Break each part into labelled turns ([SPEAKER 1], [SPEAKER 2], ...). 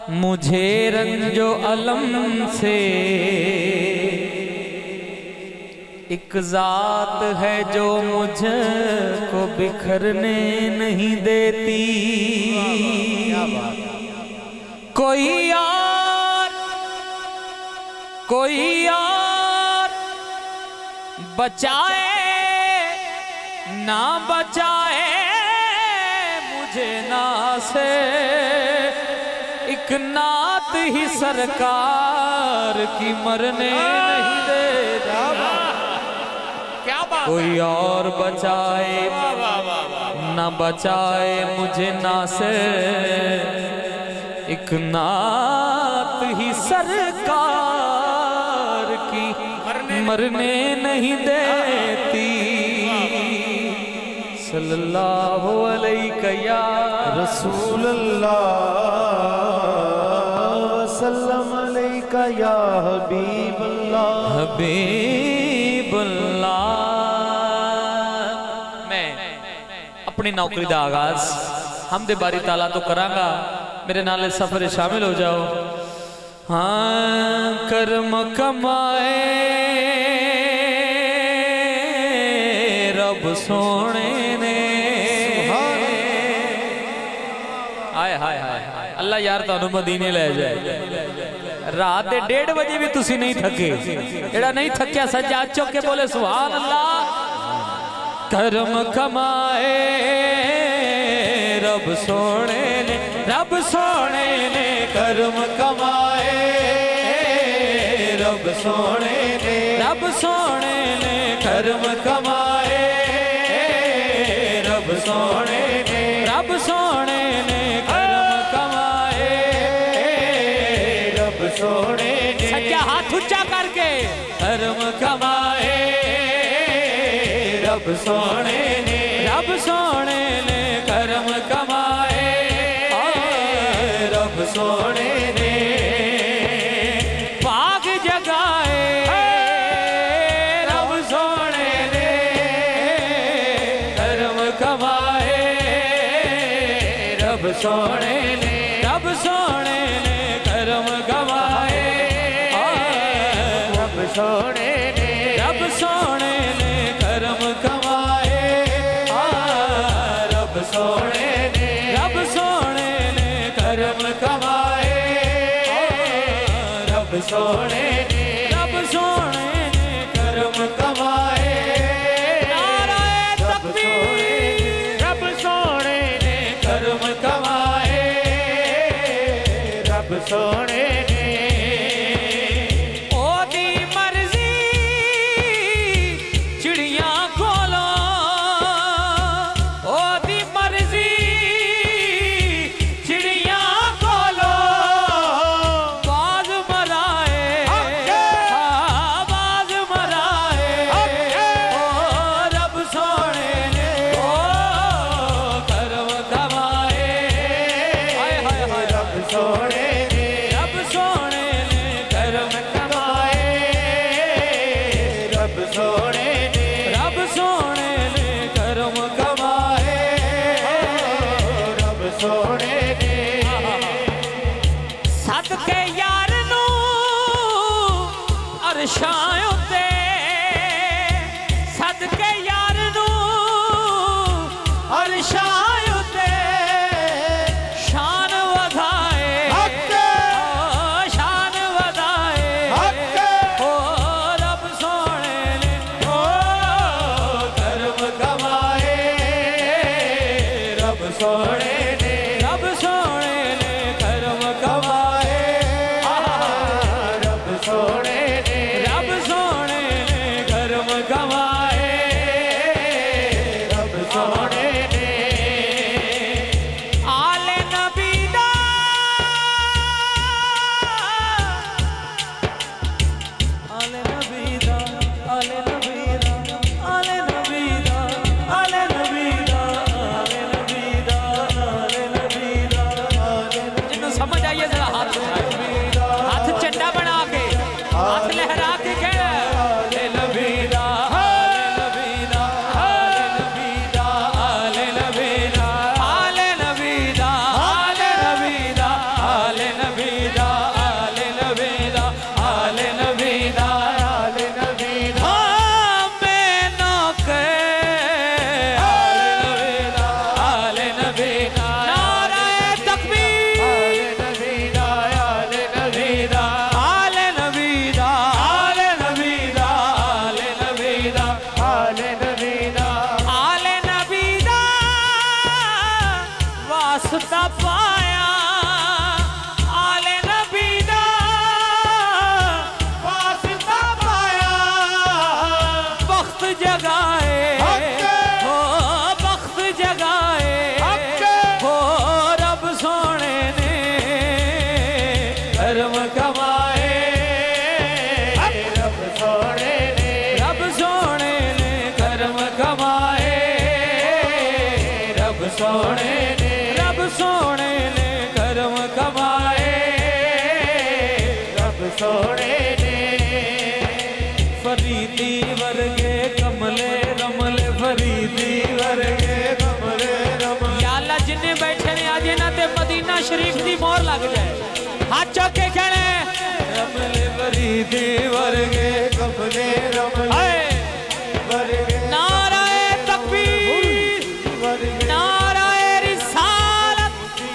[SPEAKER 1] मुझे रंजो अलम से एक जात है जो मुझको बिखरने नहीं देती। कोई यार बचाए ना बचाए मुझे ना से, एक नात ही सरकार की मरने नहीं देता। क्या बात। कोई और बचाए ना बचाए मुझे ना से, एक नात ही सरकार की मरने नहीं देती। सल्लल्लाहु अलैहि या
[SPEAKER 2] रसूल अल्लाह, सल्लम अलैका या हबीब अल्लाह,
[SPEAKER 1] हबीब अल्लाह। मैं अपनी नौकरी का आगाज हमदे बारी ताला तो करांगा, मेरे नाले सफर शामिल हो जाओ। हाँ कर्म कमाए रब सोने ने, हाय हाय हाय अल्लाह यार तुहानू मदीने ले जाए। रात दे 1:30 बजे भी तुसी नहीं थके, एड़ा नहीं थकिया सज्जा चौक के बोले सुभान अल्लाह। कर्म कमाए रब सोने ने, रब सोने ने कर्म कमाए, रब सोने ने, रब सोने ने कर्म कमाए, रब सोने ने, रब सोने ने कर्म कमाए, रब सोने ने। सच्चा हाथ ऊंचा करके कर्म कमाए रब सोने ने, रब सोने ने कर्म कमाए, रब सोने ने बाग जगाए, रब सोने ने कर्म कमाए, रब सोने ने, रब सोने ने कर्म कमाए, रब सोने ने, रब सोने ने कर्म कमाए, रब सोने ने, रब सोने ने कर्म कमाए, रब सोने ने, रब सोने ने कर्म कमाए। नाराए तकबीर। रब सोने ने कर्म कमाए, रब सोने ने ओदी मर्जी चिड़िया खोलो, ओदी मर्जी चिड़िया खोलो, बाज मराए, बाज मराए, ओ रब सोने ने ओ कर्म कमाए, हाय हाय हाय रब सोने ने, रब सोने ने कर्म कमाए, रब सोने ने, रब सोने ने कर्म कमाए, रब सोने ने सदके यार नू अरशां उत्ते, सदके यार नू अरशां उत्ते शान वधाए, शान वधाए, ओ रब सोने ने ओ कर्म कमाए, रब सोने ने, रब सोने ने कर्म कमाए, रब सोने ने, रब वास्ता पाया आले नबी दा वास्ता पाया बख्त जगाए हो बख्त जगाए हो रब सोने ने करम कमाए रब सोने ने करम कमाए रब सोने ने करम कमाए रब सोने ने फरीदी वर्गे कमले रमले फरीदी वर्गे कमले रमले या अल्लाह जिन्ने बैठे ने आज इन्हां ते मदीना शरीफ दी मोहर लग जाए हाथ चौक के कहने रमले फरीदी वर्गे कमले रमले वर्गे नाराए तकबीर नाराए रिसालत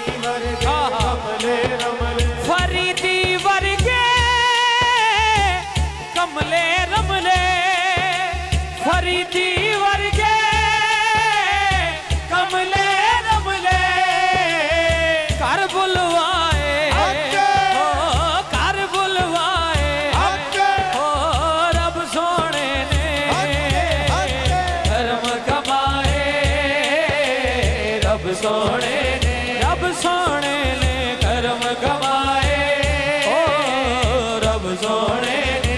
[SPEAKER 1] फरीदी वर्गे कमले रमले फरीदी वर्गे कमले रमले कर बुलवाए हो कर बुलवाए हो रब सोने ने करम कमाए रब सोने ने करम कमाए ओ रब सोने ने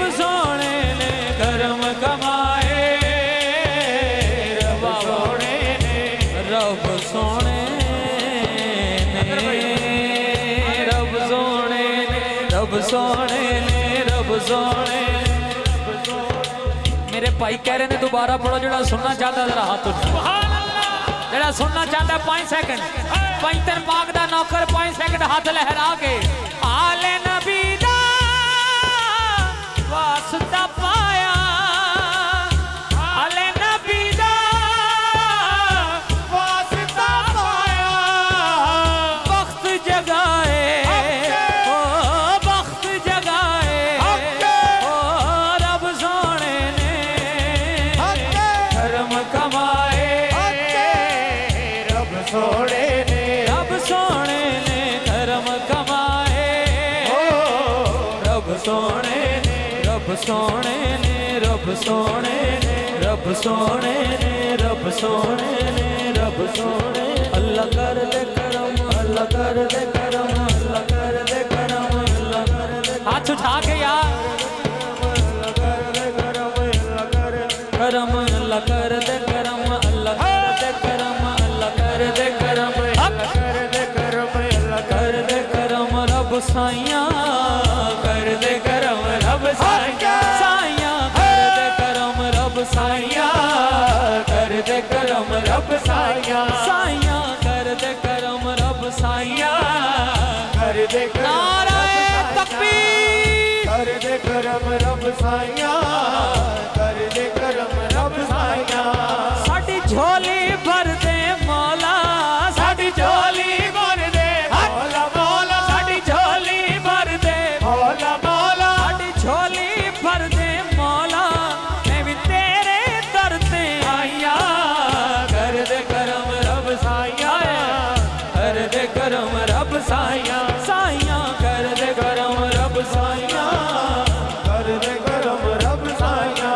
[SPEAKER 1] करम कमाए रब सोने ने रब सोने ने रब सोने ने रब सोने ने रब सोने मेरे भाई कह रहे ने दोबारा पढ़ो जरा सुनना चाहता जरा हाथ उठा जरा सुनना चाहता 5 सेकंड पैंतर मांग दा नौकर 5 सेकंड हाथ लहरा के आले नबी दा वास्ता पाया आले नबी दा वास्ता पाया बख्त जगाए ओ बख्त जगाए ओ रब सोने ने करम कमाए रब सोने ने करम कमाए ओ रब सोने ने रब सोने ने रब सोने ने रब सोने ने रब सोने ने रब सोने अल्लाह कर दे करम अल्लाह कर दे करम अल्लाह कर दे करम अल्लाह कर दे हाथ उठा के यार अल्लाह कर दे करम अल्लाह कर करम अल्लाह कर दे करम अल्लाह कर दे करम अल्लाह कर दे करम अल्लाह कर दे करम अल्लाह कर दे करम रब साइया कर दे करम रब साइया कर दे करम रब साइया कर दे करम रब साइया कर दे करम रब साइया कर दे नाराए तकबीर कर दे करम रब साइया कर दे करम रब साइया साडी झोली भर दे मौला साडी झोली भर दे मौला मौला साडी झोली भर दे मौला मौला साडी झोली भर दे मौला मैं भी तेरे दर ते आया कर दे करम रब साइया कर दे करम रब साइया कर दे करम रब साइया कर दे करम रब साइया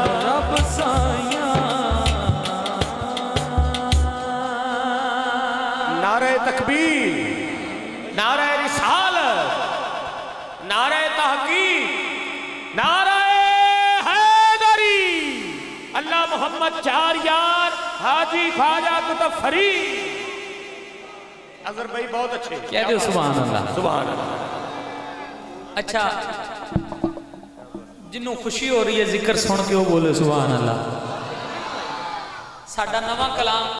[SPEAKER 3] नारे तकबीर नारे रिसालत नारे तहकीक नारे हैदरी अल्लाह मोहम्मद चार यार हाजी ख्वाजा कुतुब फरीद अजहर भाई बहुत अच्छे
[SPEAKER 1] कह दो सुभान अल्लाह
[SPEAKER 3] सुभान अल्लाह
[SPEAKER 1] अच्छा जिन्हों खुशी हो रही है जिक्र सुन के वो बोले सुभान अल्लाह साडा नवा कलाम